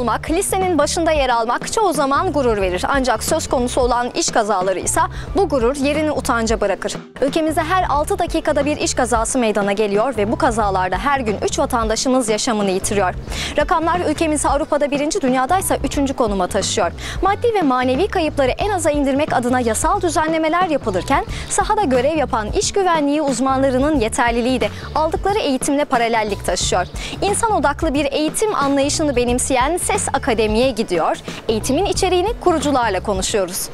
olmak, listenin başında yer almak çoğu zaman gurur verir. Ancak söz konusu olan iş kazaları ise bu gurur yerini utanca bırakır. Ülkemizde her 6 dakikada bir iş kazası meydana geliyor ve bu kazalarda her gün 3 vatandaşımız yaşamını yitiriyor. Rakamlar ülkemizi Avrupa'da 1. dünyadaysa 3. konuma taşıyor. Maddi ve manevi kayıpları en aza indirmek adına yasal düzenlemeler yapılırken sahada görev yapan iş güvenliği uzmanlarının yeterliliği de aldıkları eğitimle paralellik taşıyor. İnsan odaklı bir eğitim anlayışını benimseyen SES Akademi'ye gidiyor. Eğitimin içeriğini kurucularla konuşuyoruz.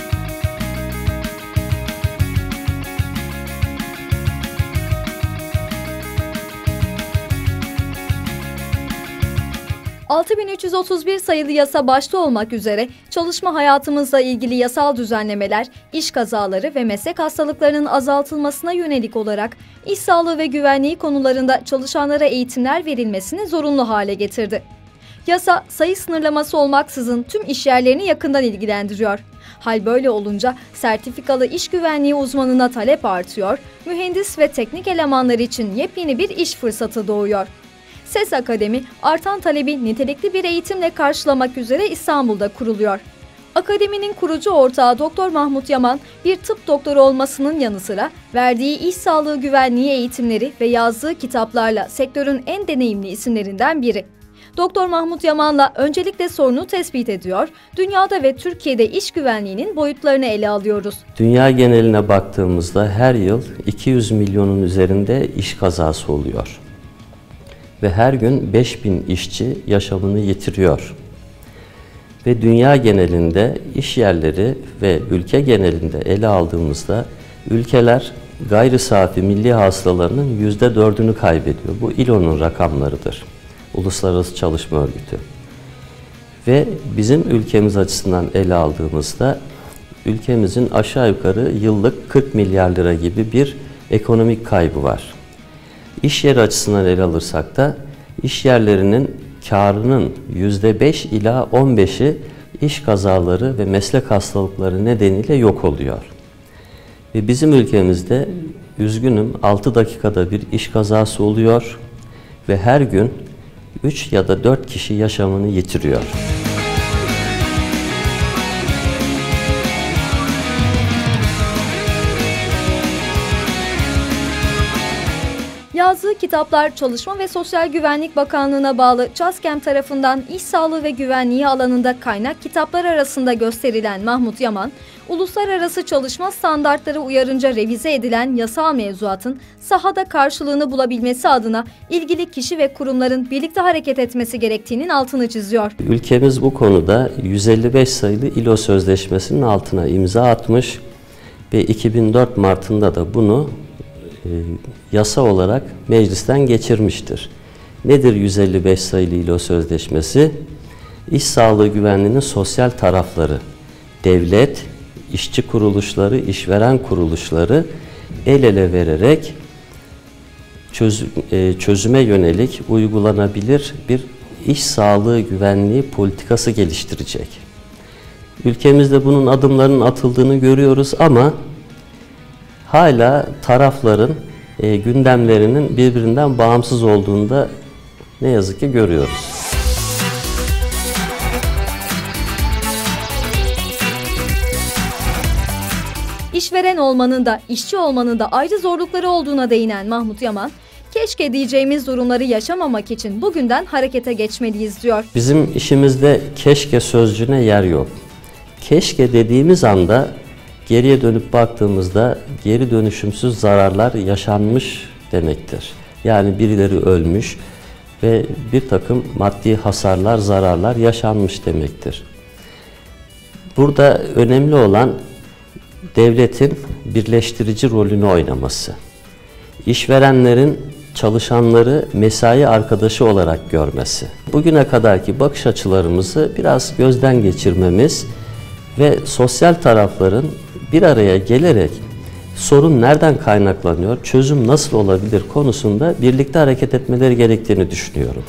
...6331 sayılı yasa başta olmak üzere çalışma hayatımızla ilgili yasal düzenlemeler, iş kazaları ve meslek hastalıklarının azaltılmasına yönelik olarak iş sağlığı ve güvenliği konularında çalışanlara eğitimler verilmesini zorunlu hale getirdi. Yasa, sayı sınırlaması olmaksızın tüm işyerlerini yakından ilgilendiriyor. Hal böyle olunca sertifikalı iş güvenliği uzmanına talep artıyor, mühendis ve teknik elemanlar için yepyeni bir iş fırsatı doğuyor. SES Akademi, artan talebi nitelikli bir eğitimle karşılamak üzere İstanbul'da kuruluyor. Akademinin kurucu ortağı Doktor Mahmut Yaman, bir tıp doktoru olmasının yanı sıra verdiği iş sağlığı güvenliği eğitimleri ve yazdığı kitaplarla sektörün en deneyimli isimlerinden biri. Doktor Mahmut Yaman'la öncelikle sorunu tespit ediyor, dünyada ve Türkiye'de iş güvenliğinin boyutlarını ele alıyoruz. Dünya geneline baktığımızda her yıl 200 milyonun üzerinde iş kazası oluyor. Ve her gün 5000 işçi yaşamını yitiriyor. Ve dünya genelinde iş yerleri ve ülke genelinde ele aldığımızda ülkeler gayri safi milli hasılalarının %4'ünü kaybediyor. Bu ILO'nun rakamlarıdır. Uluslararası Çalışma Örgütü. Ve bizim ülkemiz açısından ele aldığımızda ülkemizin aşağı yukarı yıllık 40 milyar lira gibi bir ekonomik kaybı var. İş yeri açısından ele alırsak da iş yerlerinin karının %5 ila 15'i iş kazaları ve meslek hastalıkları nedeniyle yok oluyor. Ve bizim ülkemizde üzgünüm 6 dakikada bir iş kazası oluyor ve her gün 3 ya da 4 kişi yaşamını yitiriyor. Yazdığı kitaplar Çalışma ve Sosyal Güvenlik Bakanlığı'na bağlı ÇASKEM tarafından iş sağlığı ve güvenliği alanında kaynak kitaplar arasında gösterilen Mahmut Yaman, uluslararası çalışma standartları uyarınca revize edilen yasal mevzuatın sahada karşılığını bulabilmesi adına ilgili kişi ve kurumların birlikte hareket etmesi gerektiğinin altını çiziyor. Ülkemiz bu konuda 155 sayılı ILO Sözleşmesi'nin altına imza atmış ve 2004 Mart'ında da bunu yasa olarak meclisten geçirmiştir. Nedir 155 sayılı ILO Sözleşmesi? İş sağlığı güvenliğinin sosyal tarafları, devlet, işçi kuruluşları, işveren kuruluşları el ele vererek çözüme yönelik uygulanabilir bir iş sağlığı güvenliği politikası geliştirecek. Ülkemizde bunun adımlarının atıldığını görüyoruz ama hala tarafların gündemlerinin birbirinden bağımsız olduğunu da ne yazık ki görüyoruz. İşveren olmanın da, işçi olmanın da ayrı zorlukları olduğuna değinen Mahmut Yaman, keşke diyeceğimiz durumları yaşamamak için bugünden harekete geçmeliyiz diyor. Bizim işimizde keşke sözcüğüne yer yok. Keşke dediğimiz anda geriye dönüp baktığımızda geri dönüşümsüz zararlar yaşanmış demektir. Yani birileri ölmüş ve bir takım maddi hasarlar, zararlar yaşanmış demektir. Burada önemli olan devletin birleştirici rolünü oynaması. İşverenlerin çalışanları mesai arkadaşı olarak görmesi. Bugüne kadarki bakış açılarımızı biraz gözden geçirmemiz ve sosyal tarafların bir araya gelerek sorun nereden kaynaklanıyor, çözüm nasıl olabilir konusunda birlikte hareket etmeleri gerektiğini düşünüyorum.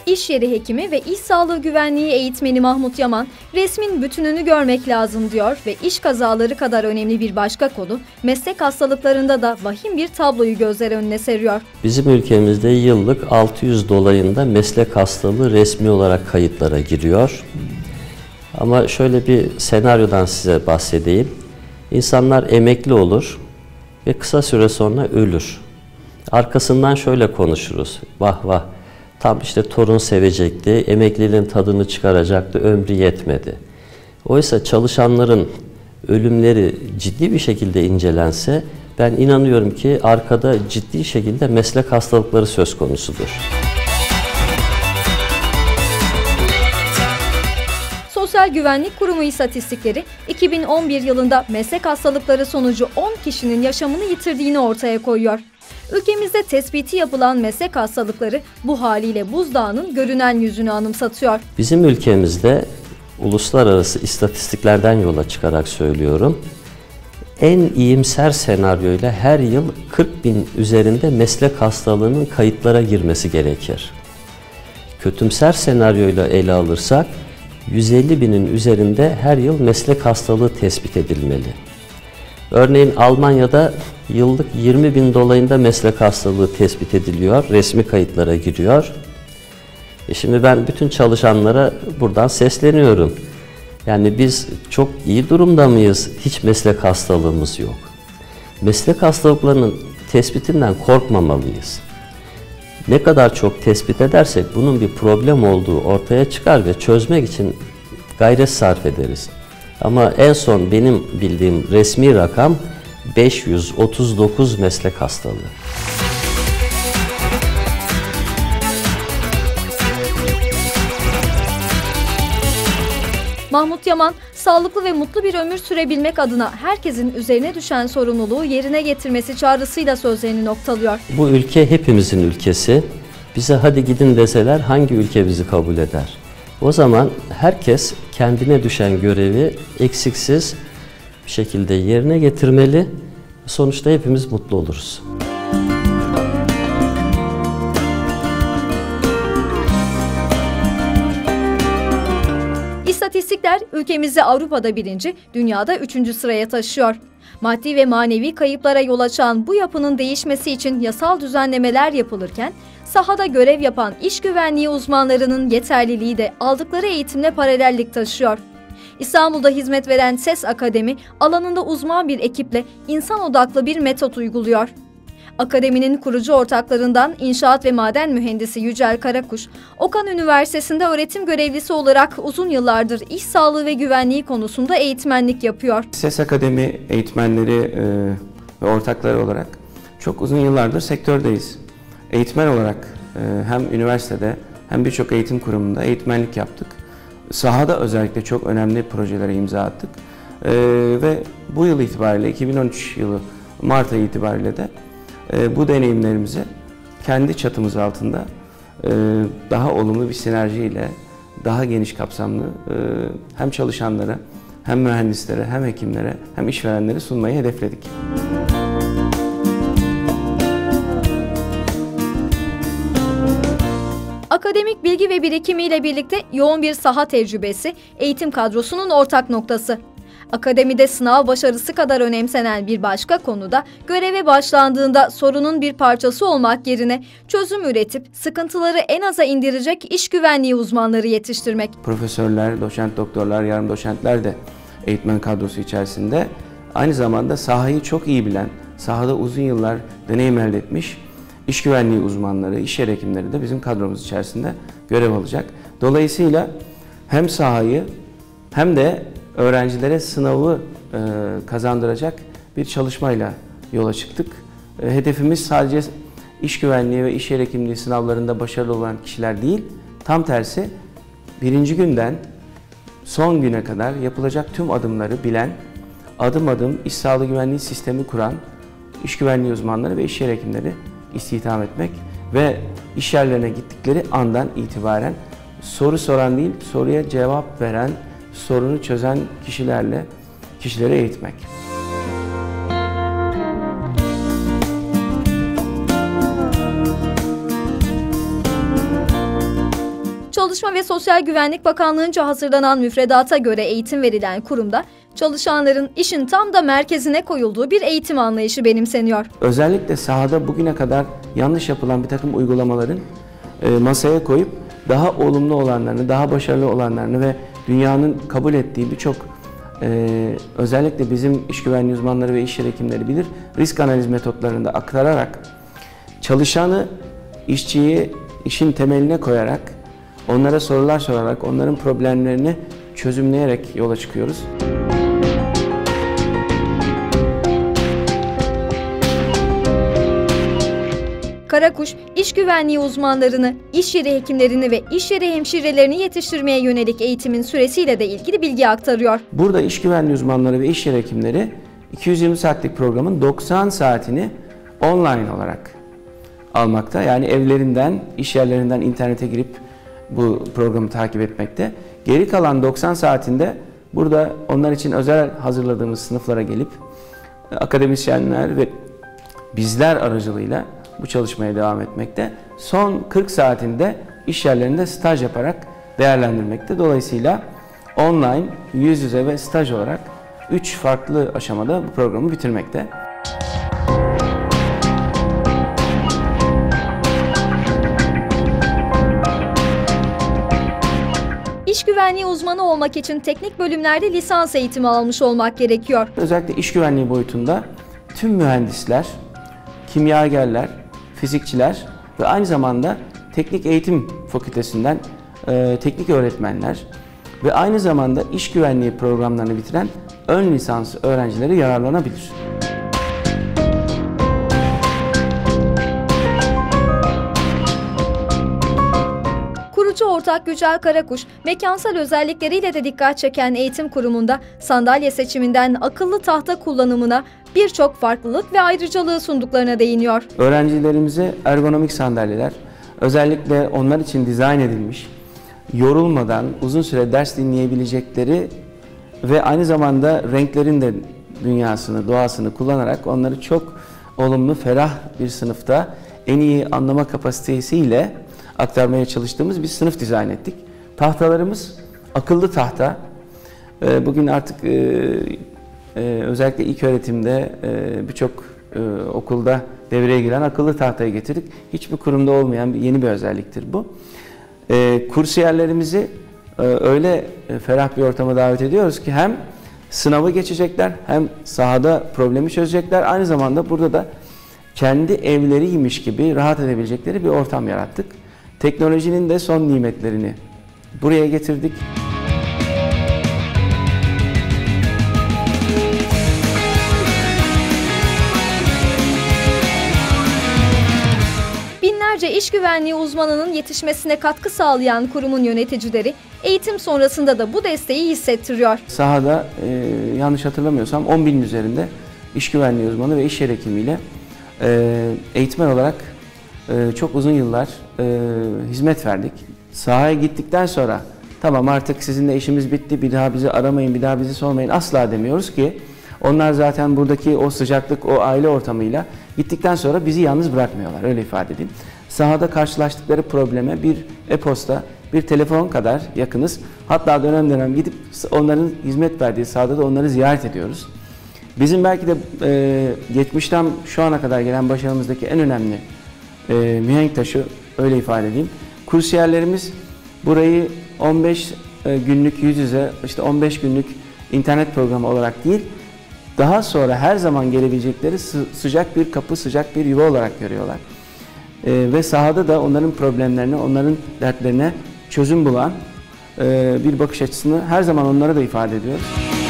İş yeri hekimi ve iş sağlığı güvenliği eğitmeni Mahmut Yaman, resmin bütününü görmek lazım diyor ve iş kazaları kadar önemli bir başka konu, meslek hastalıklarında da vahim bir tabloyu gözler önüne seriyor. Bizim ülkemizde yıllık 600 dolayında meslek hastalığı resmi olarak kayıtlara giriyor. Ama şöyle bir senaryodan size bahsedeyim. İnsanlar emekli olur ve kısa süre sonra ölür. Arkasından şöyle konuşuruz. Vah vah, tam işte torun sevecekti, emekliliğin tadını çıkaracaktı, ömrü yetmedi. Oysa çalışanların ölümleri ciddi bir şekilde incelense, ben inanıyorum ki arkada ciddi şekilde meslek hastalıkları söz konusudur. Sosyal Güvenlik Kurumu istatistikleri 2011 yılında meslek hastalıkları sonucu 10 kişinin yaşamını yitirdiğini ortaya koyuyor. Ülkemizde tespiti yapılan meslek hastalıkları bu haliyle buzdağının görünen yüzünü anımsatıyor. Bizim ülkemizde uluslararası istatistiklerden yola çıkarak söylüyorum, en iyimser senaryoyla her yıl 40 bin üzerinde meslek hastalığının kayıtlara girmesi gerekir. Kötümser senaryoyla ele alırsak 150 binin üzerinde her yıl meslek hastalığı tespit edilmeli. Örneğin Almanya'da yıllık 20 bin dolayında meslek hastalığı tespit ediliyor, resmi kayıtlara giriyor. Şimdi ben bütün çalışanlara buradan sesleniyorum. Yani biz çok iyi durumda mıyız? Hiç meslek hastalığımız yok. Meslek hastalıklarının tespitinden korkmamalıyız. Ne kadar çok tespit edersek bunun bir problem olduğu ortaya çıkar ve çözmek için gayret sarf ederiz. Ama en son benim bildiğim resmi rakam 539 meslek hastalığı. Mahmut Yaman, sağlıklı ve mutlu bir ömür sürebilmek adına herkesin üzerine düşen sorumluluğu yerine getirmesi çağrısıyla sözlerini noktalıyor. Bu ülke hepimizin ülkesi. Bize hadi gidin deseler hangi ülke bizi kabul eder? O zaman herkes kendine düşen görevi eksiksiz bir şekilde yerine getirmeli. Sonuçta hepimiz mutlu oluruz. İstatistikler ülkemizi Avrupa'da 1. dünyada 3. sıraya taşıyor. Maddi ve manevi kayıplara yol açan bu yapının değişmesi için yasal düzenlemeler yapılırken, sahada görev yapan iş güvenliği uzmanlarının yeterliliği de aldıkları eğitimle paralellik taşıyor. İstanbul'da hizmet veren SES Akademi, alanında uzman bir ekiple insan odaklı bir metot uyguluyor. Akademinin kurucu ortaklarından İnşaat ve Maden Mühendisi Yücel Karakuş, Okan Üniversitesi'nde öğretim görevlisi olarak uzun yıllardır iş sağlığı ve güvenliği konusunda eğitmenlik yapıyor. SES Akademi eğitmenleri ve ortakları olarak çok uzun yıllardır sektördeyiz. Eğitmen olarak hem üniversitede hem birçok eğitim kurumunda eğitmenlik yaptık. Sahada özellikle çok önemli projelere imza attık. Ve bu yıl itibariyle 2013 yılı Mart ayı itibariyle de bu deneyimlerimizi kendi çatımız altında daha olumlu bir sinerjiyle daha geniş kapsamlı hem çalışanlara hem mühendislere hem hekimlere hem işverenlere sunmayı hedefledik. Akademik bilgi ve birikimiyle birlikte yoğun bir saha tecrübesi eğitim kadrosunun ortak noktası. Akademide sınav başarısı kadar önemsenen bir başka konuda göreve başlandığında sorunun bir parçası olmak yerine çözüm üretip sıkıntıları en aza indirecek iş güvenliği uzmanları yetiştirmek. Profesörler, doçent doktorlar, yarım doçentler de eğitmen kadrosu içerisinde aynı zamanda sahayı çok iyi bilen, sahada uzun yıllar deneyim elde etmiş iş güvenliği uzmanları, iş yeri hekimleri de bizim kadromuz içerisinde görev alacak. Dolayısıyla hem sahayı hem de öğrencilere sınavı kazandıracak bir çalışmayla yola çıktık. Hedefimiz sadece iş güvenliği ve iş yeri hekimliği sınavlarında başarılı olan kişiler değil, tam tersi birinci günden son güne kadar yapılacak tüm adımları bilen, adım adım iş sağlığı güvenliği sistemi kuran iş güvenliği uzmanları ve iş yeri hekimleri istihdam etmek ve iş yerlerine gittikleri andan itibaren soru soran değil, soruya cevap veren, sorunu çözen kişilere eğitmek. Çalışma ve Sosyal Güvenlik Bakanlığı'nca hazırlanan müfredata göre eğitim verilen kurumda çalışanların işin tam da merkezine koyulduğu bir eğitim anlayışı benimseniyor. Özellikle sahada bugüne kadar yanlış yapılan bir takım uygulamaların masaya koyup daha olumlu olanlarını, daha başarılı olanlarını ve dünyanın kabul ettiği birçok özellikle bizim iş güvenliği uzmanları ve iş yeri hekimleri bilir, risk analiz metotlarını da aktararak çalışanı, işçiyi işin temeline koyarak, onlara sorular sorarak, onların problemlerini çözümleyerek yola çıkıyoruz. Karakuş, iş güvenliği uzmanlarını, iş yeri hekimlerini ve iş yeri hemşirelerini yetiştirmeye yönelik eğitimin süresiyle de ilgili bilgi aktarıyor. Burada iş güvenliği uzmanları ve iş yeri hekimleri 220 saatlik programın 90 saatini online olarak almakta. Yani evlerinden, iş yerlerinden internete girip bu programı takip etmekte. Geri kalan 90 saatinde burada onlar için özel hazırladığımız sınıflara gelip akademisyenler ve bizler aracılığıyla bu çalışmaya devam etmekte. Son 40 saatinde iş yerlerinde staj yaparak değerlendirmekte. Dolayısıyla online, yüz yüze ve staj olarak 3 farklı aşamada bu programı bitirmekte. İş güvenliği uzmanı olmak için teknik bölümlerde lisans eğitimi almış olmak gerekiyor. Özellikle iş güvenliği boyutunda tüm mühendisler, kimyagerler, fizikçiler ve aynı zamanda teknik eğitim fakültesinden teknik öğretmenler ve aynı zamanda iş güvenliği programlarını bitiren ön lisans öğrencileri yararlanabilir. Kurucu ortak Yücel Karakuş, mekansal özellikleriyle de dikkat çeken eğitim kurumunda sandalye seçiminden akıllı tahta kullanımına birçok farklılık ve ayrıcalığı sunduklarına değiniyor. Öğrencilerimize ergonomik sandalyeler, özellikle onlar için dizayn edilmiş, yorulmadan uzun süre ders dinleyebilecekleri ve aynı zamanda renklerin de dünyasını, doğasını kullanarak onları çok olumlu, ferah bir sınıfta en iyi anlama kapasitesiyle aktarmaya çalıştığımız bir sınıf dizayn ettik. Tahtalarımız akıllı tahta. Bugün artık özellikle ilköğretimde birçok okulda devreye giren akıllı tahtayı getirdik. Hiçbir kurumda olmayan yeni bir özelliktir bu. Kursiyerlerimizi öyle ferah bir ortama davet ediyoruz ki hem sınavı geçecekler hem sahada problemi çözecekler. Aynı zamanda burada da kendi evleriymiş gibi rahat edebilecekleri bir ortam yarattık. Teknolojinin de son nimetlerini buraya getirdik. Binlerce iş güvenliği uzmanının yetişmesine katkı sağlayan kurumun yöneticileri eğitim sonrasında da bu desteği hissettiriyor. Sahada yanlış hatırlamıyorsam 10.000 üzerinde iş güvenliği uzmanı ve iş yeri hekimiyle eğitmen olarak çok uzun yıllar hizmet verdik. Sahaya gittikten sonra tamam artık sizinle işimiz bitti, bir daha bizi aramayın, bir daha bizi sormayın asla demiyoruz ki onlar zaten buradaki o sıcaklık, o aile ortamıyla gittikten sonra bizi yalnız bırakmıyorlar, öyle ifade edeyim. Sahada karşılaştıkları probleme bir e-posta, bir telefon kadar yakınız. Hatta dönem dönem gidip onların hizmet verdiği sahada da onları ziyaret ediyoruz. Bizim belki de geçmişten şu ana kadar gelen başarımızdaki en önemli mihenk taşı, öyle ifade edeyim. Kursiyerlerimiz burayı 15 günlük yüz yüze, işte 15 günlük internet programı olarak değil, daha sonra her zaman gelebilecekleri sıcak bir kapı, sıcak bir yuva olarak görüyorlar. Ve sahada da onların problemlerine, onların dertlerine çözüm bulan bir bakış açısını her zaman onlara da ifade ediyoruz.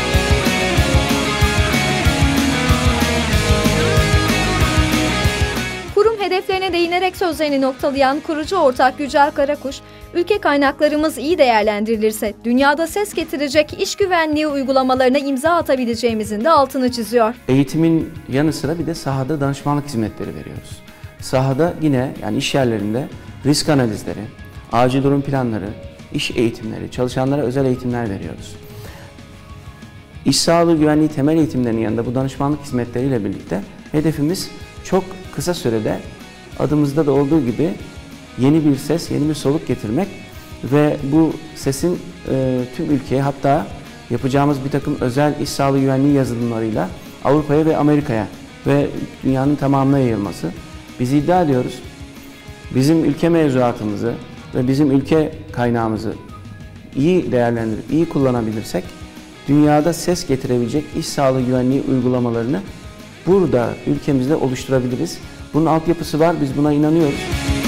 Hedeflerine değinerek sözlerini noktalayan kurucu ortak Yücel Karakuş, ülke kaynaklarımız iyi değerlendirilirse dünyada ses getirecek iş güvenliği uygulamalarına imza atabileceğimizin de altını çiziyor. Eğitimin yanı sıra bir de sahada danışmanlık hizmetleri veriyoruz. Sahada yine yani iş yerlerinde risk analizleri, acil durum planları, iş eğitimleri, çalışanlara özel eğitimler veriyoruz. İş sağlığı güvenliği temel eğitimlerinin yanında bu danışmanlık hizmetleriyle birlikte hedefimiz çok kısa sürede adımızda da olduğu gibi yeni bir ses, yeni bir soluk getirmek ve bu sesin tüm ülkeye, hatta yapacağımız bir takım özel iş sağlığı güvenliği yazılımlarıyla Avrupa'ya ve Amerika'ya ve dünyanın tamamına yayılması. Biz iddia ediyoruz, bizim ülke mevzuatımızı ve bizim ülke kaynağımızı iyi değerlendirip iyi kullanabilirsek dünyada ses getirebilecek iş sağlığı güvenliği uygulamalarını burada ülkemizde oluşturabiliriz. Bunun altyapısı var, biz buna inanıyoruz.